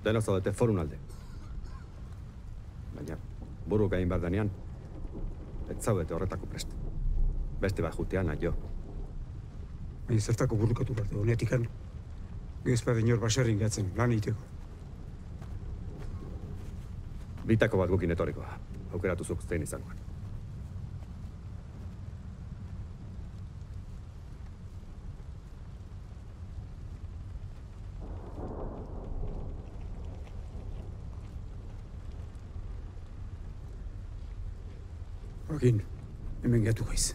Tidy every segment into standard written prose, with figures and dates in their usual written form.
Deno zaudete forun alde. Baina, buru gain behar denean, ez zaudete horretako prest. Beste bat jutean, nahi jo. Baina zertako burrukatu behar du, honetikan. Gezpade inor baserrin gatzen, lan egiteko. Bitako bat gukin etorikoa. Aukeratuzuk zein izangoan. Joaquin, hemen gehatu gaiz.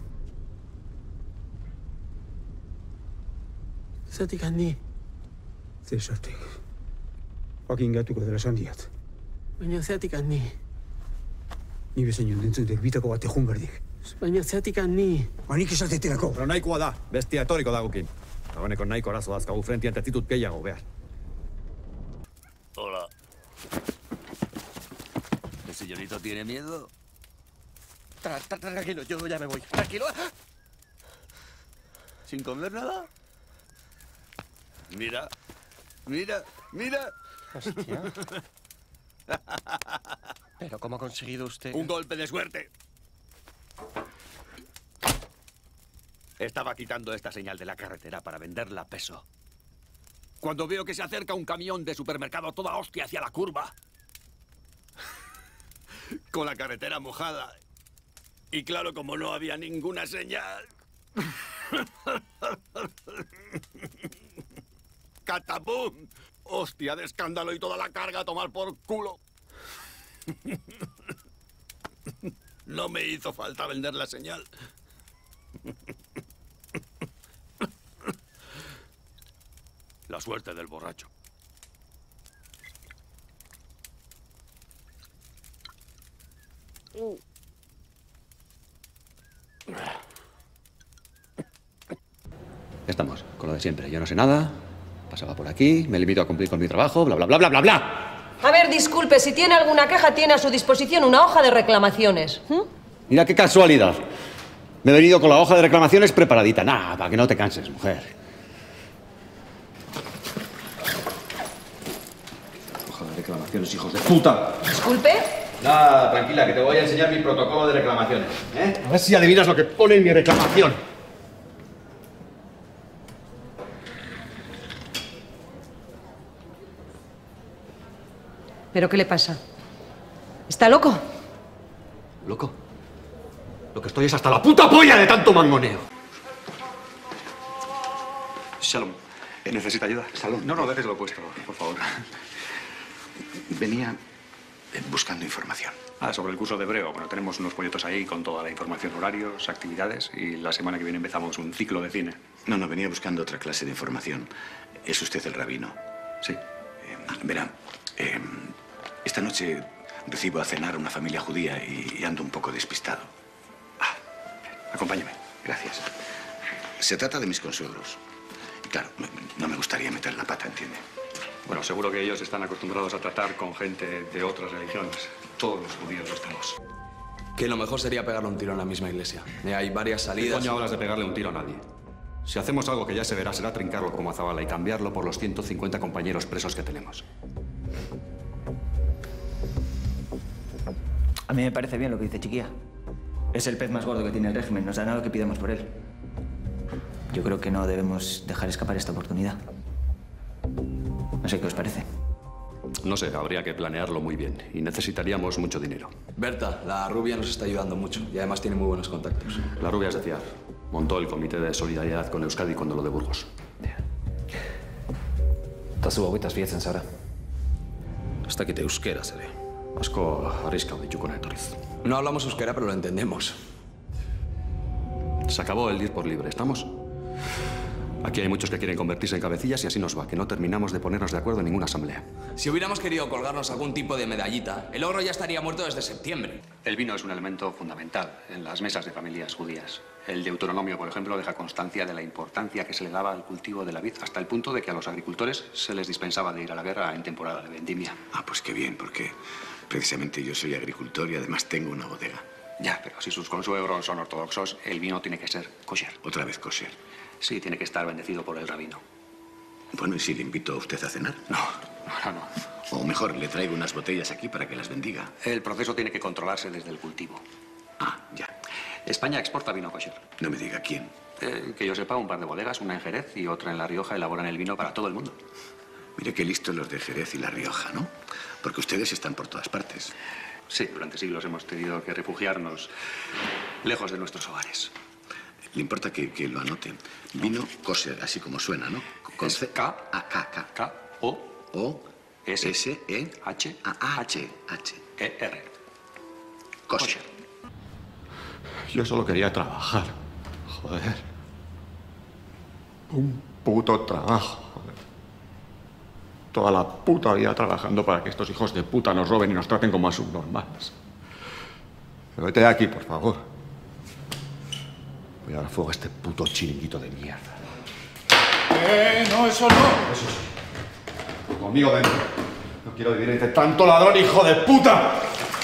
Zertik handi? Ze esartik. Joaquin gehatuko dela esan diat. Baina zertik handi? Ni bezain jondentzutek bitako bat egun berdik. Baina zertik handi? Nik esatetelako. Pero nahikoa da, bestia etoriko da gukin. Dagoeneko nahiko arazo dazkagu frentian tetzitut gehiago behar. Hola. ¿El señorito tiene miedo? Tranquilo, yo ya me voy. Tranquilo. ¿Sin comer nada? Mira, mira, mira. Hostia. ¿Pero cómo ha conseguido usted? Un golpe de suerte. Estaba quitando esta señal de la carretera para venderla a peso. Cuando veo que se acerca un camión de supermercado a toda hostia hacia la curva. Con la carretera mojada. Y claro, como no había ninguna señal... ¡Catapum! ¡Hostia de escándalo y toda la carga a tomar por culo! No me hizo falta vender la señal. La suerte del borracho. Estamos, con lo de siempre. Yo no sé nada, pasaba por aquí, me limito a cumplir con mi trabajo, bla, bla, bla, bla, bla, bla. A ver, disculpe, si tiene alguna queja, tiene a su disposición una hoja de reclamaciones. Mira qué casualidad. Me he venido con la hoja de reclamaciones preparadita. Nah, para que no te canses, mujer. Hoja de reclamaciones, hijos de puta. Disculpe. Nada, tranquila, que te voy a enseñar mi protocolo de reclamaciones. A ver si adivinas lo que pone en mi reclamación. ¿Pero qué le pasa? ¿Está loco? ¿Loco? Lo que estoy es hasta la puta polla de tanto mangoneo. Shalom. ¿Necesita ayuda? Shalom. No, déjeselo puesto, por favor. Venía buscando información. Sobre el curso de hebreo. Bueno, tenemos unos folletos ahí con toda la información, horarios, actividades, y la semana que viene empezamos un ciclo de cine. No, venía buscando otra clase de información. ¿Es usted el rabino? Sí. Verá, esta noche recibo a cenar a una familia judía y ando un poco despistado. Acompáñeme. Gracias. Se trata de mis consuegros. Y claro, no me gustaría meter la pata, ¿entiende? Bueno, seguro que ellos están acostumbrados a tratar con gente de otras religiones. Todos los judíos lo estamos. Que lo mejor sería pegarle un tiro en la misma iglesia. Hay varias salidas... ¿Qué coño hablas de pegarle un tiro a nadie? Si hacemos algo que ya se verá, será trincarlo como a Zabala y cambiarlo por los 150 compañeros presos que tenemos. A mí me parece bien lo que dice Chiquilla. Es el pez más gordo que tiene el régimen. Nos dará lo que pidamos por él. Yo creo que no debemos dejar escapar esta oportunidad. No sé qué os parece. No sé, habría que planearlo muy bien. Y necesitaríamos mucho dinero. Berta, la rubia nos está ayudando mucho. Y además tiene muy buenos contactos. La rubia es de fiar. Montó el comité de solidaridad con Euskadi cuando lo de Burgos. Eta zu hogeita azpietzen zara. Ez dakit euskera ere. Asko arriskau ditukona etorriz. No hablamos euskera, pero lo entendemos. Se acabó el ir por libre, ¿estamos? Aquí hay muchos que quieren convertirse en cabecillas y así nos va, que no terminamos de ponernos de acuerdo en ninguna asamblea. Si hubiéramos querido colgarnos algún tipo de medallita, el ogro ya estaría muerto desde septiembre. El vino es un elemento fundamental en las mesas de familias judías. El Deuteronomio, por ejemplo, deja constancia de la importancia que se le daba al cultivo de la vid, hasta el punto de que a los agricultores se les dispensaba de ir a la guerra en temporada de vendimia. Pues qué bien, porque precisamente yo soy agricultor y además tengo una bodega. Ya, pero si sus consuegros son ortodoxos, el vino tiene que ser kosher. Otra vez kosher. Sí, tiene que estar bendecido por el rabino. Bueno, ¿y si le invito a usted a cenar? No, ahora no. O mejor, le traigo unas botellas aquí para que las bendiga. El proceso tiene que controlarse desde el cultivo. Ah, ya. España exporta vino kosher. No me diga quién. Que yo sepa, un par de bodegas, una en Jerez y otra en La Rioja, elaboran el vino para todo el mundo. Mire qué listos los de Jerez y La Rioja, ¿no? Porque ustedes están por todas partes. Sí, durante siglos hemos tenido que refugiarnos lejos de nuestros hogares. ¿Le importa que lo anote? Vino kosher, así como suena, ¿no? Con Es C. K. K. K-O. S-E-H-H-E-R. Kosher. Yo solo quería trabajar. Joder. Un puto trabajo. Joder. Toda la puta vida trabajando para que estos hijos de puta nos roben y nos traten como a subnormales. Pero vete de aquí, por favor. Voy a dar fuego a este puto chiringuito de mierda. No, eso no. Eso sí. Conmigo dentro. No quiero vivir entre tanto ladrón, hijo de puta.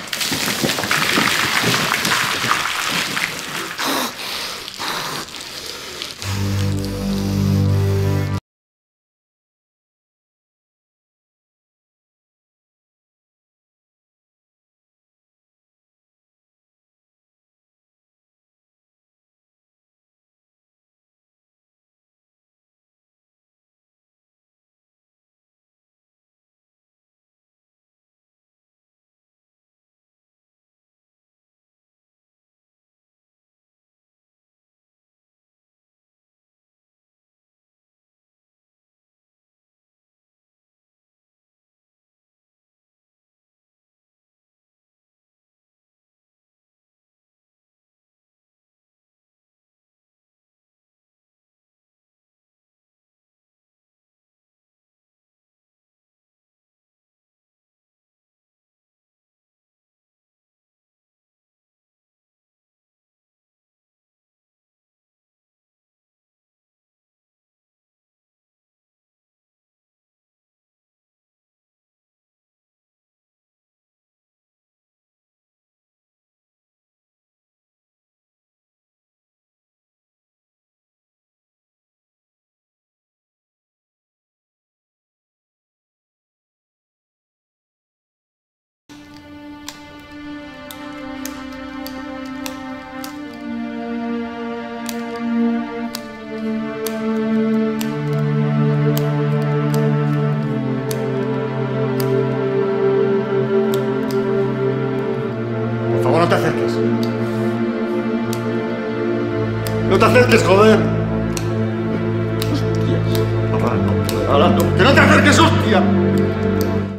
No te acerques. No te acerques, joder. Hostias. Ahora no. ¡Que no te acerques, hostia!